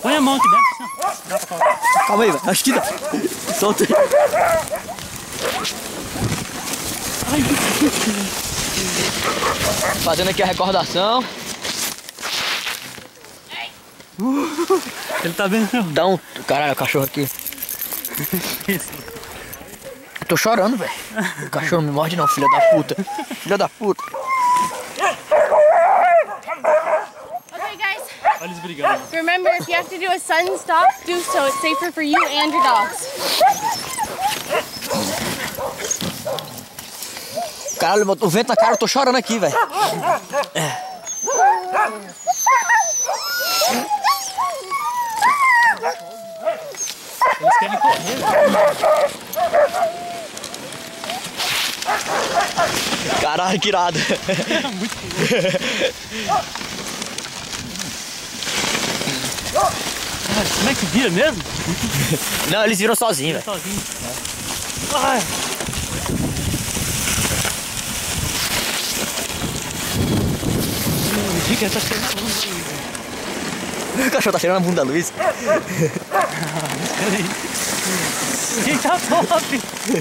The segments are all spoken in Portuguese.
Põe a mão aqui dentro. Dá pra colocar. Calma aí, velho. Acho que dá. Solta aí. Ai, Fazendo aqui a recordação. ele tá vendo. Dá um... Caralho, o cachorro aqui. Eu tô chorando, velho. O cachorro não me morde não, filha da puta. Filha da puta. Okay, guys. Olha eles brigando. Remember, if you have to do a sudden stop, do so. It's safer for you and your dogs. Caralho, o vento na cara, eu tô chorando aqui, velho. Eles querem correr. Caralho, que irado. Muito como é que vira mesmo? Não, eles viram sozinhos, velho. Sozinho. Ai. O Dica tá cheirando a bunda. O cachorro tá cheirando a bunda da Luiz. Quem tá top?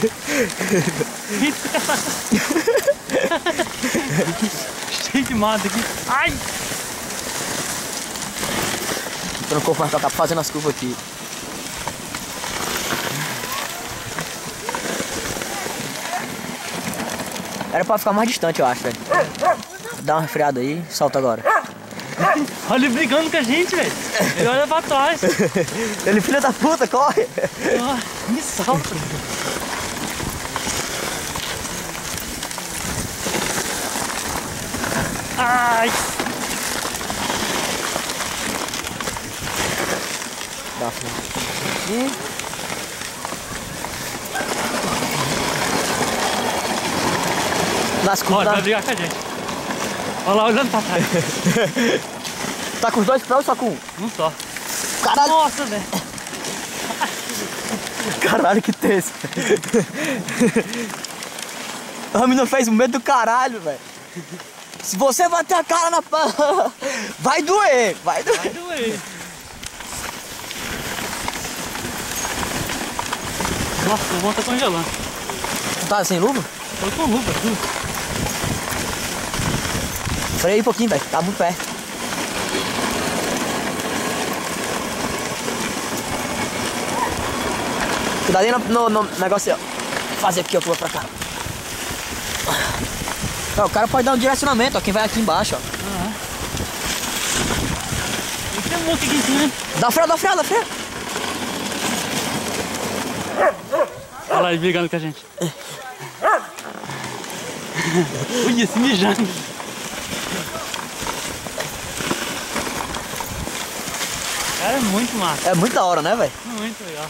Cheio de mato aqui. Ai! Eu não corpo mais pra cá, fazendo as curvas aqui. Era pra ficar mais distante, eu acho, velho. Dá uma resfriada aí, solta agora. Olha ele brigando com a gente, velho. Ele olha pra trás. Ele, filho da puta, corre! Me salta. Ai! Dá frente. Nas curvas. Olha, vai brigar com a gente. Olha lá, olhando pra trás. Tá com os dois pés ou só com um? Um só. Caralho! Nossa, velho. Caralho, que tenso. A menina fez o medo do caralho, velho. Se você bater a cara na pan, vai doer, vai doer. Vai doer. Nossa, o vão tá congelando. Tu tá sem luva? Tô com luva, tudo. Freia aí um pouquinho, velho. Tá muito perto. Cuidado aí no negócio, ó. Fazer aqui, ó, que eu vou pra cá. Ó, o cara pode dar um direcionamento, ó. Quem vai aqui embaixo, ó. Tem um monte aqui em cima, né? Dá freio, dá freio, dá freio. Olha lá ele brigando com a gente. Ui, se mijando. Cara, é muito massa. É muito da hora, né, velho? Muito legal.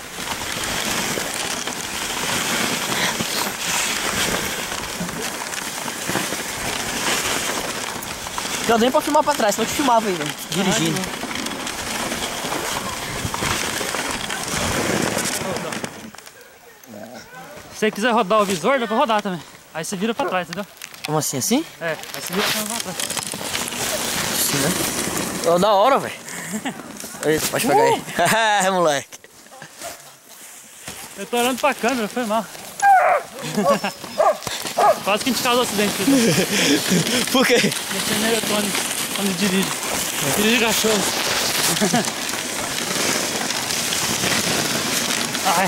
Eu nem pra filmar pra trás, senão eu te filmava aí, velho. Dirigindo. Se você quiser rodar o visor, dá pra rodar também. Aí você vira pra trás, entendeu? Como assim, assim? É, aí você vira pra trás. Assim, né? Ó, da hora, velho. Pode pegar aí. É, moleque. Eu tô olhando pra câmera, foi mal. Quase que a gente causou acidente. Por quê? Você é eletrônico quando dirige. Dirige cachorro. Ai.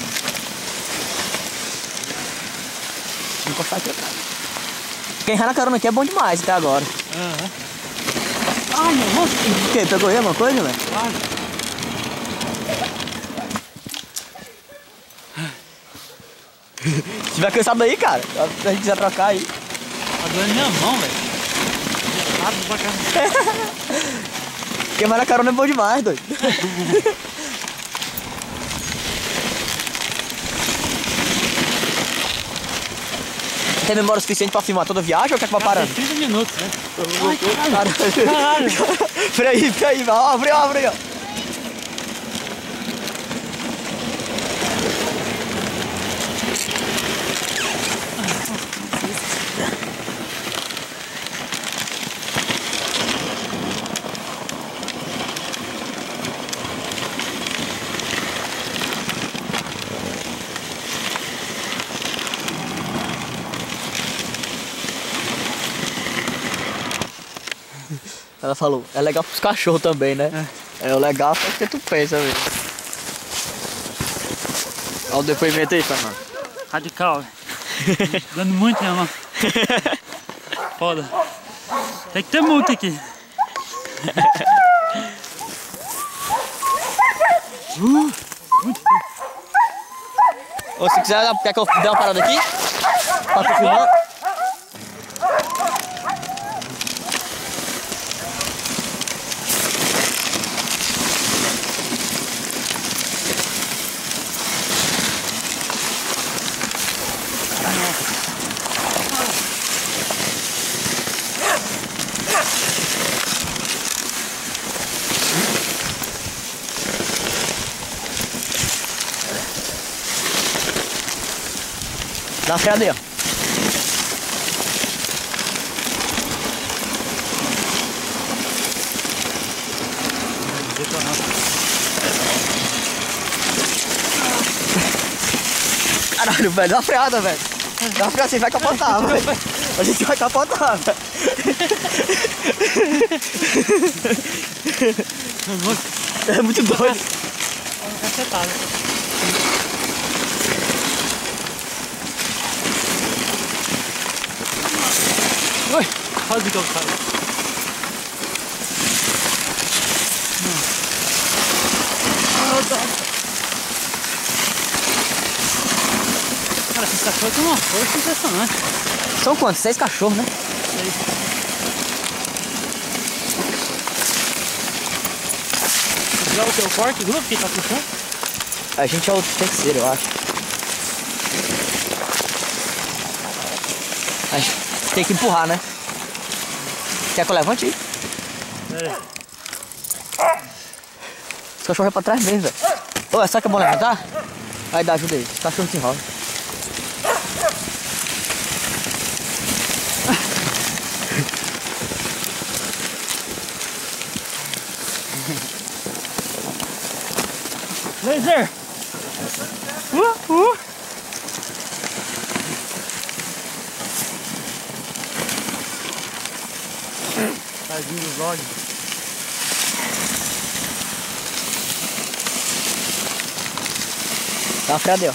Vou encostar aqui, cara. Quem vai na carona aqui é bom demais até agora. Aham. Ai, meu irmão. O quê? Pegou aí alguma coisa, velho? Claro. Se tiver cansado aí, cara, se a gente quiser trocar aí. Tá doendo minha mão, velho. Rápido pra cá. Quem vai na carona é bom demais, doido. Tem memória suficiente pra filmar toda a viagem ou quer que vá parando? 30 minutos, né? Ai, caralho. Freia aí, ó, freia, ó. Ela falou, é legal pros cachorros também, né? É o legal só que tu pensa, velho. Olha o depoimento aí, Fernando. Radical, velho. Dando muito, né, mano? Foda. Tem que ter multa aqui. Ou se quiser, quer que eu dê uma parada aqui? Pra tu filmar? Dá uma freada aí, ó. Caralho, velho, dá uma freada, velho. Dá uma freada, você vai capotar, velho. A gente vai capotar, velho. É muito doido. Cacetado. Oi, quase que eu caio. Cara, esses cachorros têm uma força impressionante. São quantos? 6 cachorros, né? Já o teu corte, grupo que tá puxando? A gente é o terceiro, eu acho. A gente tem que empurrar, né? Quer que eu levante aí? Esse cachorro é pra trás mesmo, velho. Ô, será que é bom levantar? Aí dá ajuda aí, esse cachorro te enrola. Laser! Tadinho dos olhos. Dá uma freada aí, ó.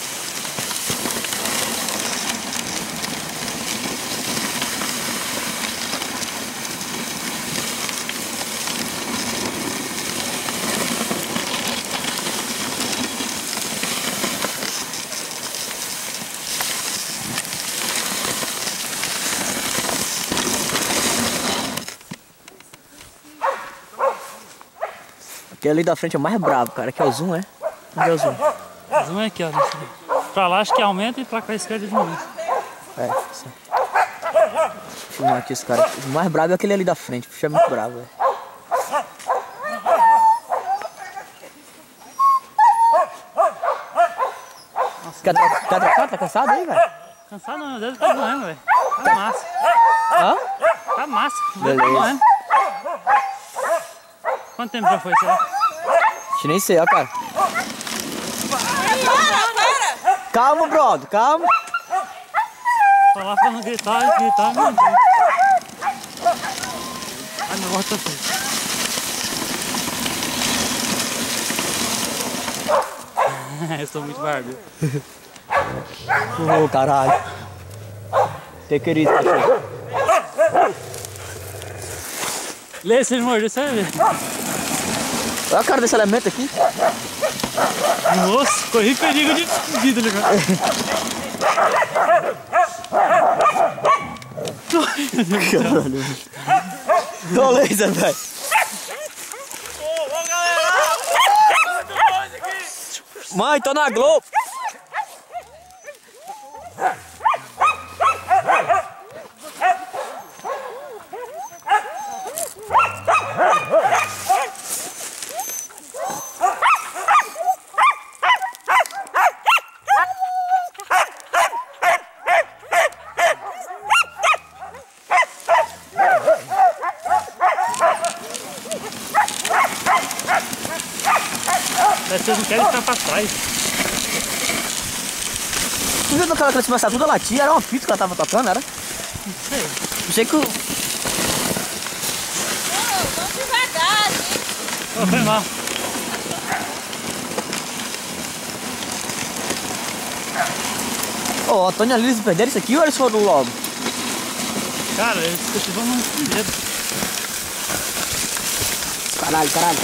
Aquele ali da frente é o mais bravo, cara, que é o zoom, é? Onde é o zoom? O zoom é aqui, ó. Pra lá acho que aumenta e pra cá a esquerda diminui. É, sim. Deixa eu filmar aqui esse cara. O mais bravo é aquele ali da frente, puxa, é muito bravo, velho. Quer trocar? Tá cansado aí, velho? Cansado não, meu dedo tá doendo, velho. Tá massa. Hã? Tá massa. Beleza. Tá doendo. Quanto tempo já foi, será? Acho nem sei, ó, cara. Calma, brother, calma. Falar pra não gritar, não. Ai, meu voz tá feio. Eu sou muito barbeiro. Ô, caralho. Tem querido, cachorro. Lê, se ele morder, você vai ver. Olha a cara desse elemento aqui. Nossa, corri perigo de vida ali, cara. Caralho. Dá o laser, velho. Ô, galera! Muito longe aqui! Mãe, tô na Globo. Vocês não querem ficar pra trás. Tu viu aquela que ela toda latia? Era uma fita que ela tava tocando, era? Não sei. Não sei que o... Foi mal. Ô, Antônio ali, eles perderam isso aqui ou eles foram logo? Cara, eles vão no primeiro. Caralho, caralho.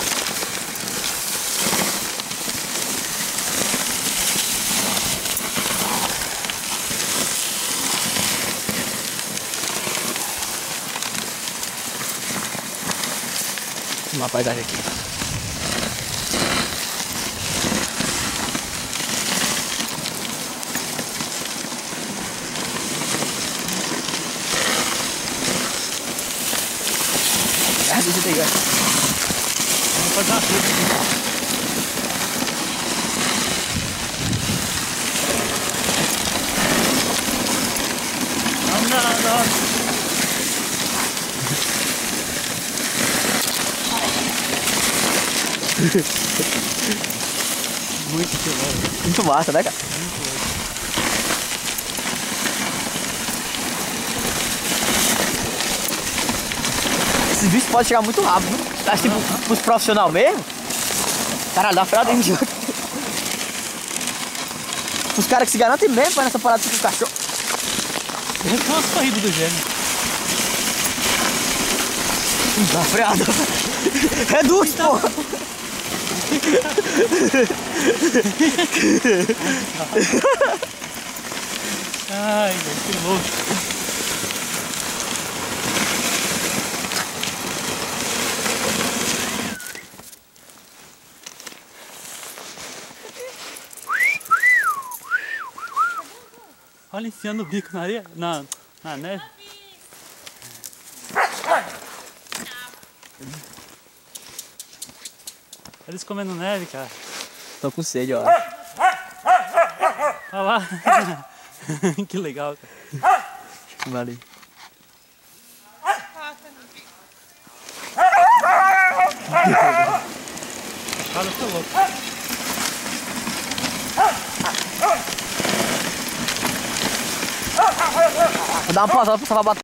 Uma paisagem aqui. Deixa eu pegar. Vamos fazer uma coisa aqui. Não. Muito legal. Muito massa, né, cara? Esses bichos podem chegar muito rápido, viu? Acho que pros profissionais mesmo. Caralho, dá freada dentro de jogo. Os caras que se garantem mesmo pra nessa parada com o cachorro. São as corridas do gênio. Dá freada. Reduz, porra. Ai, que louco. Olha, enfiando o bico na areia, na neve. Eles comendo neve, cara. Tô com sede, ó. Olha lá. Que legal, cara. Valeu. Olha, eu tô louco. Vou dar uma pausada pra salvar a bateria.